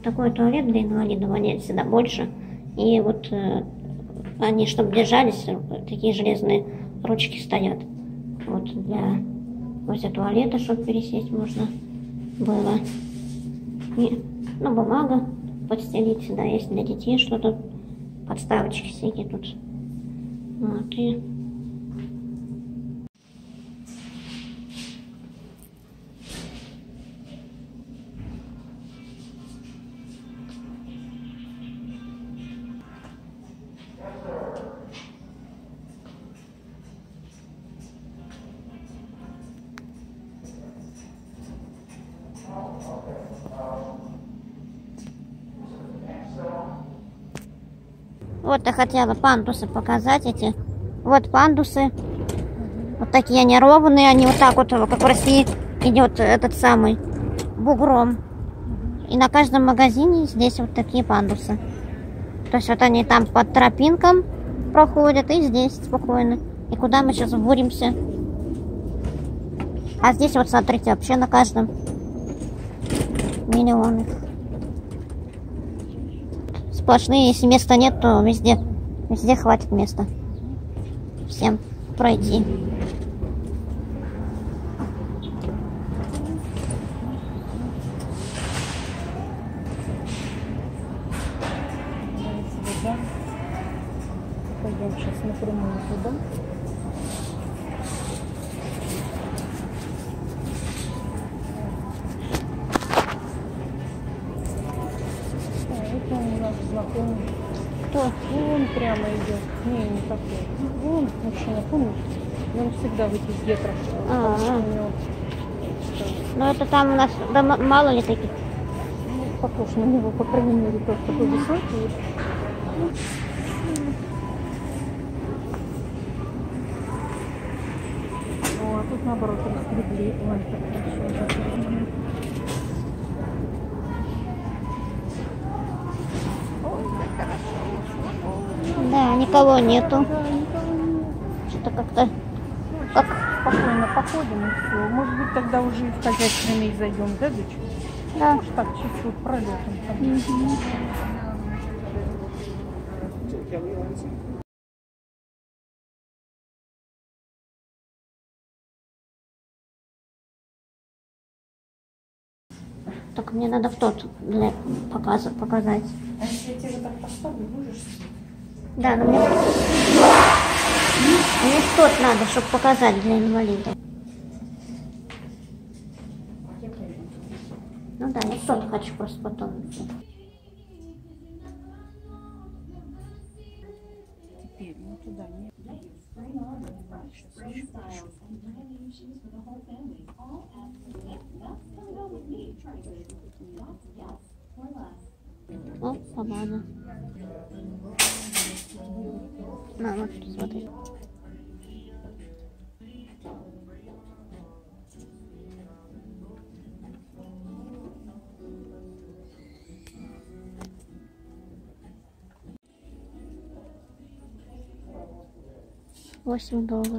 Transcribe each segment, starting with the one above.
такой туалет для инвалидов, они всегда больше. И вот они, чтобы держались, такие железные ручки стоят. Вот для возле туалета, чтобы пересесть можно было. И, ну, бумага подстелить всегда есть для детей, что-то, подставочки всякие тут. Вот, и вот я хотела пандусы показать эти. Вот пандусы. Вот такие они ровные. Они вот так вот, как в России, идет этот самый бугром. И на каждом магазине здесь вот такие пандусы. То есть вот они там под тропинкам проходят и здесь спокойно. И куда мы сейчас вбуримся? А здесь вот смотрите, вообще на каждом миллионы. Сплошные, если места нет, то везде хватит места всем пройти. Пойдем сейчас напрямую туда. Это у нас знакомый. Кто? Он прямо идет. Не такой. Он мужчина, помнишь? Он всегда в этих гетрах. Ну это там у нас да, мало ли таких. Ну, похож на него, по крайней мере, тот такой высокий. О, а тут наоборот раскрепли. Ой, так хорошо. Да, никого нету. Да, никого нет. Что-то как-то как Спокойно походим и все. Может быть, тогда уже и в хозяйственный зайдем, да, дочь? да. Может, так чуть-чуть пролетом. Только мне надо в тот для показать. А если я тебе так поставлю, будешь? Да, но мне в тот надо, чтобы показать для инвалидов. Ну да, я в тот хочу просто потом. Теперь, ну туда нет. Сейчас еще прошу. О, помада. На, вот, смотри. $8.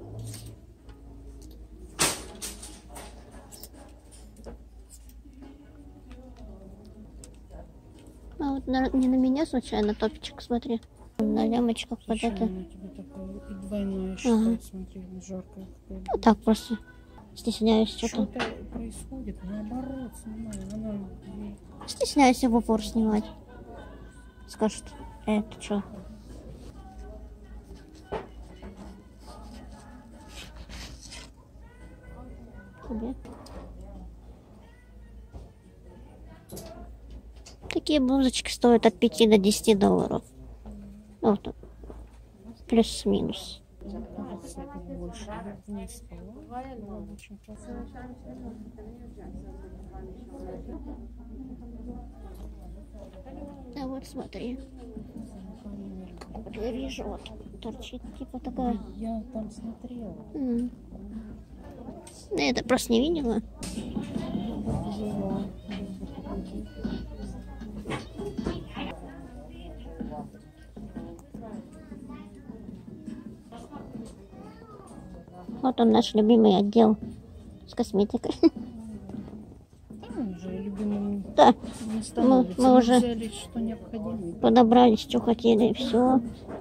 А вот не на меня случайно топчик, смотри. На лямочках под это. И двойное что-то, смотри, жаркое. А так просто стесняюсь что-то. Что-то происходит, наоборот, снимаю. Она... Стесняюсь в упор снимать. Скажут, это что? Тебе? Такие блузочки стоят от $5 до $10. Вот, плюс-минус. Больше вниз спала. Очень красиво. А вот смотри. Я вижу, вот торчит типа такая. Я там смотрела. Я это просто не видела. Вот он, наш любимый отдел с косметикой. Он же любимым Да, Не становится. мы уже взяли, что необходимо. подобрали, что хотели, и все.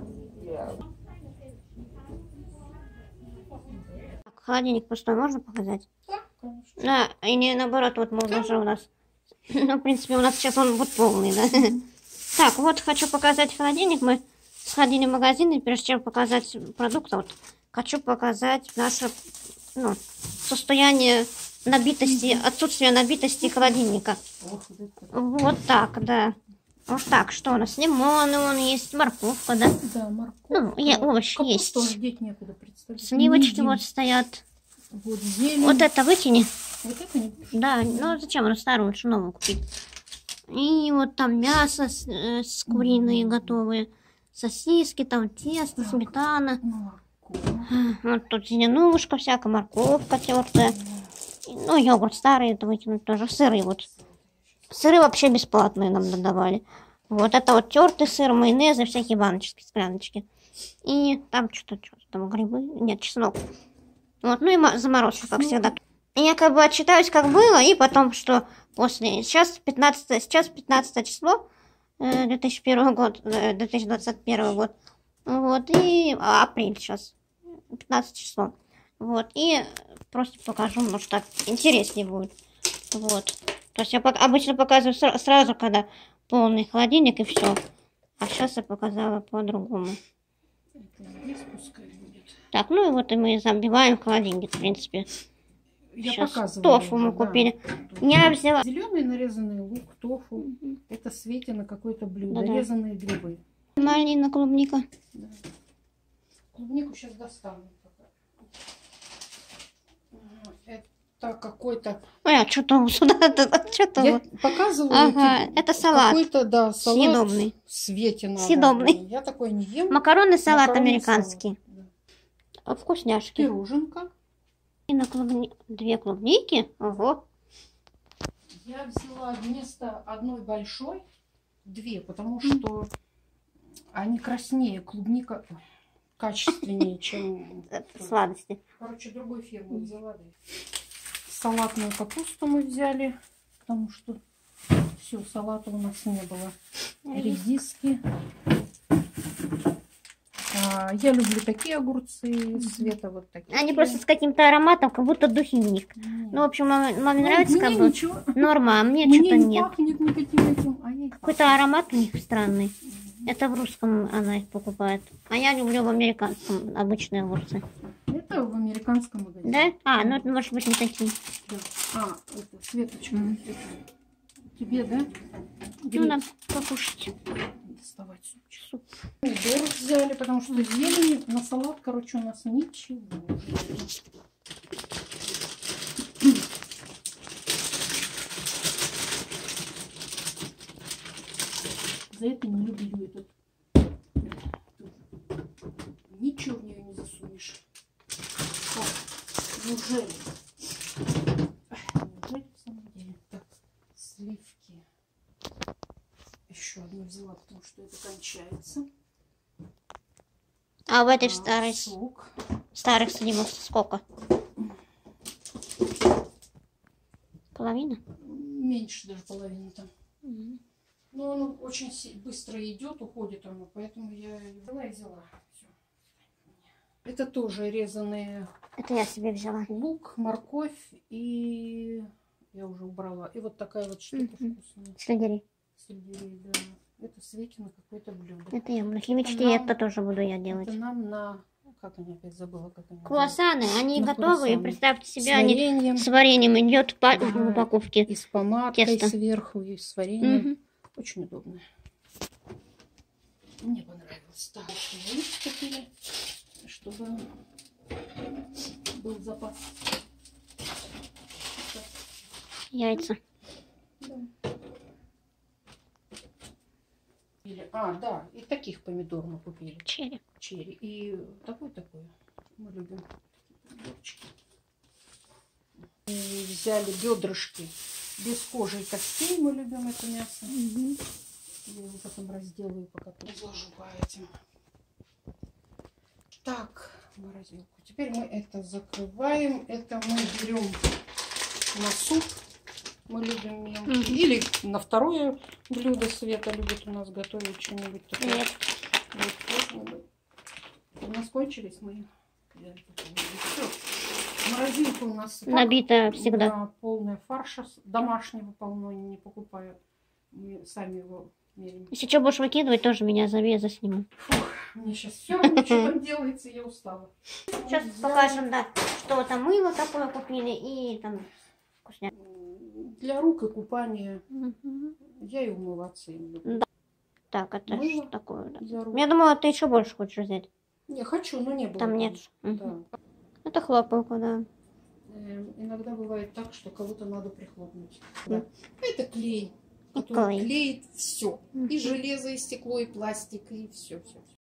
Холодильник пустой можно показать? Да, конечно. Да, и не наоборот, вот можно же у нас. Ну, в принципе, у нас сейчас он вот полный, да. Так, вот хочу показать холодильник. Мы сходили в магазин, и прежде чем показать продукты, вот хочу показать наше, ну, состояние набитости, отсутствие набитости холодильника. Вот так, да. Вот так, что у нас? Лимоны, вон есть, морковка, да? Да, морковка. Ну, овощи есть. Тоже деть некуда, представить. Сливочки вот стоят. Вот зелень. Вот это вытяни. Вот это не... Да, ну зачем, она старую, лучше новую купить. И вот там мясо с куриные готовые, сосиски, там тесто, сметана. Молоко. Вот тут зеленушка всякая, морковка тертая. Ну, йогурт старый, это выкинуть тоже. Сыры вот. Сыры вообще бесплатные нам додавали. Вот это вот тертый сыр, майонезы, всякие баночки, скляночки. И там что-то там грибы, нет, чеснок. Вот, ну и заморозка, как всегда. И я как бы отчитаюсь, как было, и потом, что после... Сейчас 15 число, 2001 год, 2021 год. Вот, и апрель сейчас, 15 число. Вот, и просто покажу, может, так интереснее будет. Вот. То есть я обычно показываю сразу, когда полный холодильник, и все. А сейчас я показала по-другому. Так, ну и вот и мы забиваем холодильник, в принципе. Я сейчас показывала. Тофу мы купили. Я взяла... Зеленый нарезанный лук, тофу. Это Свете на какое-то блюдо. Да-да. Нарезанные грибы. Малина, клубника. Да. Клубнику сейчас достану. Это какой-то... Ой, а что там сюда? Что-то Я вот. показываю. Ага, это салат. Какой-то, да, салат. Съедобный. Свете надо. Съедобный. Я такой не ем. Макаронный салат Макаронный американский. салат, да. Вкусняшки. Пироженка. И на две клубники. Ого. Я взяла вместо одной большой две, потому что они краснее. Клубника качественнее, чем... Сладости. Короче, другой фирмы взяла. Салатную капусту мы взяли, потому что все, салата у нас не было. Редиски. Я люблю такие огурцы, Света вот такие. Они просто с каким-то ароматом, как будто духи в них. Ну, в общем, маме нравится, как бы норма, а мне что-то не нет. пахнет никаким этим, а ей Какой-то аромат у них странный. Это в русском она их покупает. А я люблю в американском обычные огурцы. Это в американском магазине. Да? А, ну это может быть не такие. Да. Это Светочка. Это тебе, да? Ну, надо покушать. Доставать суп. Помидор взяли, потому что зелени на салат, короче, у нас ничего. За это не люблю этот. Ничего в нее не засунешь. Неужели? Неужели в самом деле? Так, сливки. Еще одну взяла, потому что это кончается. А в этой старой... Сок. Старых сливок сколько? Половина? Меньше даже половины там. Но оно очень быстро идет, уходит оно, поэтому я взяла и взяла. Всё. Это тоже резанные. Это я себе взяла. Лук, морковь и я уже убрала. И вот такая вот штука вкусная. Сельдерей. Сельдерей, да. Это Свете на какое-то блюдо. Это я буду. Химические это тоже буду я делать. Это нам на... Как они опять забыла, как они Круассаны, они на готовые. круассаны. Представьте себе, С вареньем. они с вареньем идет в упаковке. И с помадкой тесто. сверху, и с вареньем. Очень удобно. Мне понравилось. Так, яиц купили, чтобы был запас. Яйца. Да. Да, и таких помидор мы купили. Черри. Черри. И такой. Мы любим помидорчики. И взяли бедрышки без кожи и костей. Мы любим это мясо. Я его потом разделаю, пока разложу по этим. Так, морозилку. Теперь мы это закрываем. Это мы берем на суп. Мы любим мелкие. Или на второе блюдо Света любит у нас готовить что-нибудь такое. Нет. Вот, у нас кончились мы. Все. Морозилка у нас Набита всегда. Да, полная фарша. Домашнего полно не покупают. Мы сами его меряем. Если что будешь выкидывать, тоже меня зови, я засниму. Фух, мне сейчас все равно, что там делается, я устала. Сейчас покажем, да, что там мыло такое купили и там вкусняк. Для рук и купания я и умываться им люблю. Да. Так, это Мыло что такое? Да. для рук. Я думала, ты еще больше хочешь взять. Не, хочу, но не было. Там нет. Да. Это хлопалка, да. Иногда бывает так, что кого-то надо прихлопнуть. Да. Это клей, И который клей. клеит все. И железо, и стекло, и пластик, и все.